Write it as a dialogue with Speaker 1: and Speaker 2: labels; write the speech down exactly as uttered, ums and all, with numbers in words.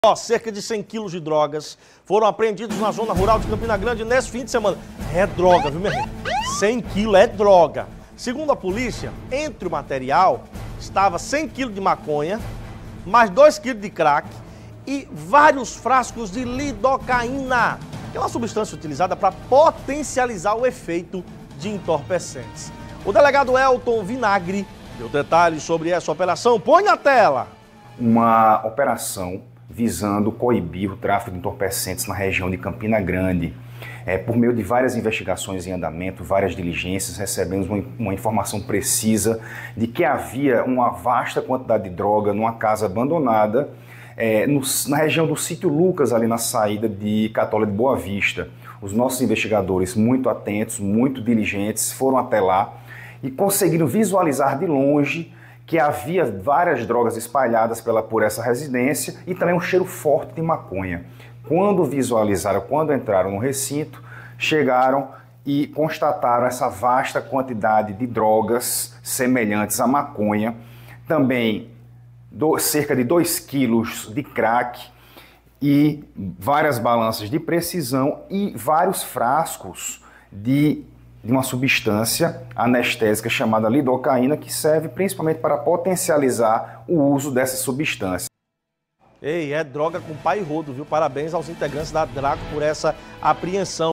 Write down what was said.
Speaker 1: Ó, cerca de cem quilos de drogas foram apreendidos na zona rural de Campina Grande nesse fim de semana. É droga, viu, minha gente? cem quilos é droga. Segundo a polícia, entre o material estava cem quilos de maconha, mais dois quilos de crack e vários frascos de lidocaína, que é uma substância utilizada para potencializar o efeito de entorpecentes. O delegado Elton Vinagre deu detalhes sobre essa operação. Põe na tela!
Speaker 2: Uma operação visando coibir o tráfico de entorpecentes na região de Campina Grande. É, por meio de várias investigações em andamento, várias diligências, recebemos uma, uma informação precisa de que havia uma vasta quantidade de droga numa casa abandonada é, no, na região do Sítio Lucas, ali na saída de Catolé de Boa Vista. Os nossos investigadores, muito atentos, muito diligentes, foram até lá e conseguiram visualizar de longe que havia várias drogas espalhadas pela, por essa residência e também um cheiro forte de maconha. Quando visualizaram, quando entraram no recinto, chegaram e constataram essa vasta quantidade de drogas semelhantes à maconha, também do, cerca de dois quilos de crack e várias balanças de precisão e vários frascos de de uma substância anestésica chamada lidocaína, que serve principalmente para potencializar o uso dessa substância.
Speaker 1: Ei, é droga com pai e rodo, viu? Parabéns aos integrantes da Draco por essa apreensão.